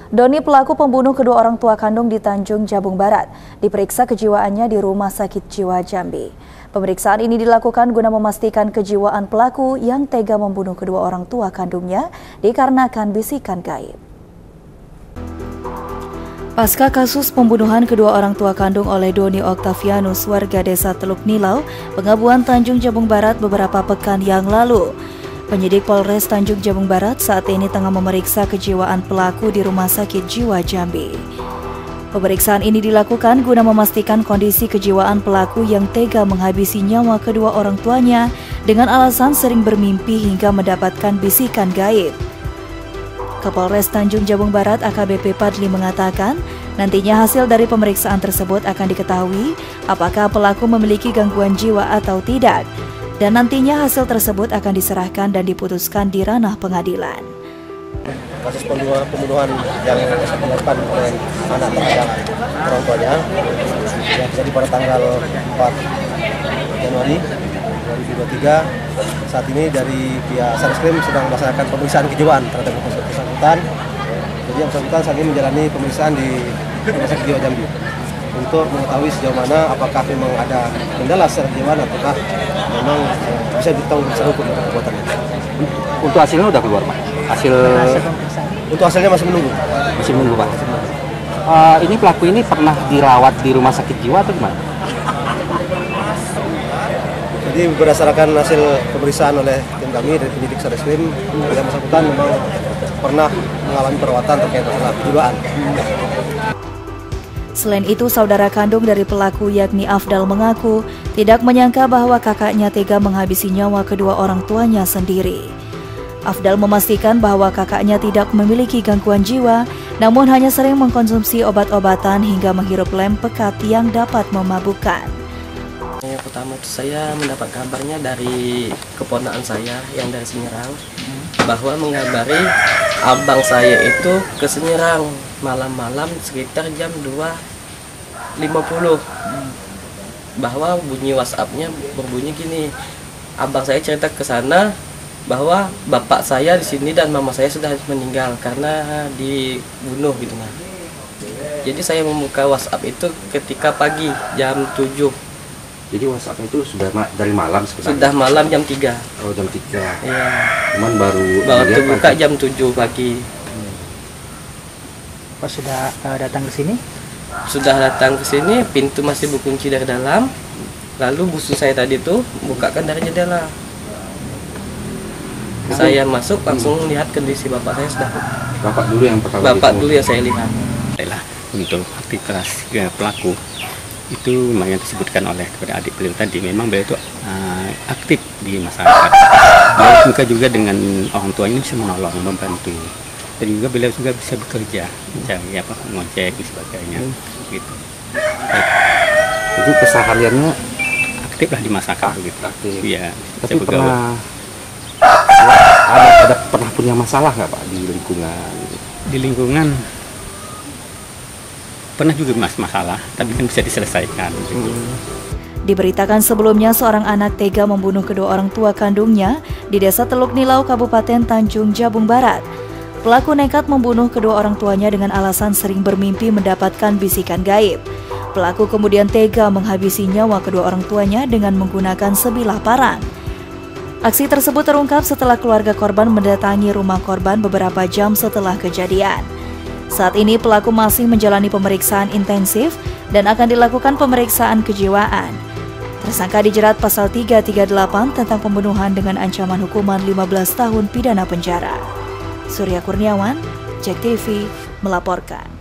Doni, pelaku pembunuh kedua orang tua kandung di Tanjung Jabung Barat, diperiksa kejiwaannya di Rumah Sakit Jiwa Jambi. Pemeriksaan ini dilakukan guna memastikan kejiwaan pelaku yang tega membunuh kedua orang tua kandungnya dikarenakan bisikan gaib. Pasca kasus pembunuhan kedua orang tua kandung oleh Doni Octavianus, warga desa Teluk Nilau, Pengabuan Tanjung Jabung Barat beberapa pekan yang lalu, penyidik Polres Tanjung Jabung Barat saat ini tengah memeriksa kejiwaan pelaku di Rumah Sakit Jiwa Jambi. Pemeriksaan ini dilakukan guna memastikan kondisi kejiwaan pelaku yang tega menghabisi nyawa kedua orang tuanya dengan alasan sering bermimpi hingga mendapatkan bisikan gaib. Kapolres Tanjung Jabung Barat AKBP Padli mengatakan, nantinya hasil dari pemeriksaan tersebut akan diketahui apakah pelaku memiliki gangguan jiwa atau tidak. Dan nantinya hasil tersebut akan diserahkan dan diputuskan di ranah pengadilan. Kasus pembunuhan yang dilakukan oleh anak terhadap orang tuanya yang terjadi pada tanggal 4 Januari 2023. Saat ini dari pihak Satreskrim sedang melaksanakan pemeriksaan kejiwaan terhadap bersangkutan. Jadi yang bersangkutan saat ini menjalani pemeriksaan di Rumah Sakit Jiwa Jambi untuk mengetahui sejauh mana apakah memang ada kendala secara kejiwaan ataukah memang bisa ditanggung secara hukum perbuatannya. Untuk hasilnya udah keluar, Pak? Untuk hasilnya masih menunggu. Masih menunggu, Pak. Ini pelaku ini pernah dirawat di rumah sakit jiwa atau gimana? Jadi berdasarkan hasil pemeriksaan oleh tim kami dari penyidik Satreskrim, yang bersangkutan memang pernah mengalami perawatan terkait masalah kejiwaan. Selain itu, saudara kandung dari pelaku yakni Afdal mengaku tidak menyangka bahwa kakaknya tega menghabisi nyawa kedua orang tuanya sendiri. Afdal memastikan bahwa kakaknya tidak memiliki gangguan jiwa, namun hanya sering mengkonsumsi obat-obatan hingga menghirup lem pekat yang dapat memabukkan. Yang pertama itu saya mendapat kabarnya dari keponakan saya yang dari Senyerang, bahwa mengabari abang saya itu ke Senyerang malam-malam sekitar jam 2.50, bahwa bunyi WhatsApp-nya berbunyi gini, abang saya cerita ke sana bahwa bapak saya di sini dan mama saya sudah meninggal karena dibunuh gitu nah. Jadi saya membuka WhatsApp itu ketika pagi jam 7. Jadi WhatsApp itu sudah dari malam sebenarnya? Sudah malam jam 3. Oh, jam 3. Iya. Cuman baru buka jam 7 pagi. Pas sudah datang ke sini? Sudah datang ke sini, pintu masih berkunci dari dalam. Lalu busu saya tadi tuh bukakan dari jendela. Saya masuk langsung lihat kondisi bapak saya sudah. Bapak dulu yang pertama. Bapak dulu yang saya lihat. Untuk aktivitas pelaku itu memang yang disebutkan oleh kepada adik beliau tadi, memang beliau itu aktif di masyarakat. Beliau suka juga dengan orang tuanya bisa menolong, membantu, dan juga beliau juga bisa bekerja, mencari ngojek dan sebagainya. Gitu. Jadi kesehariannya aktif lah di masyarakat begitu. Iya. Tapi pernah pernah punya masalah nggak, Pak, di lingkungan? Di lingkungan pernah juga masalah, tapi kan bisa diselesaikan. Diberitakan sebelumnya seorang anak tega membunuh kedua orang tua kandungnya di Desa Teluk Nilau, Kabupaten Tanjung Jabung Barat. Pelaku nekat membunuh kedua orang tuanya dengan alasan sering bermimpi mendapatkan bisikan gaib. Pelaku kemudian tega menghabisi nyawa kedua orang tuanya dengan menggunakan sebilah parang. Aksi tersebut terungkap setelah keluarga korban mendatangi rumah korban beberapa jam setelah kejadian. Saat ini pelaku masih menjalani pemeriksaan intensif dan akan dilakukan pemeriksaan kejiwaan. Tersangka dijerat pasal 338 tentang pembunuhan dengan ancaman hukuman 15 tahun pidana penjara. Surya Kurniawan, JEK TV melaporkan.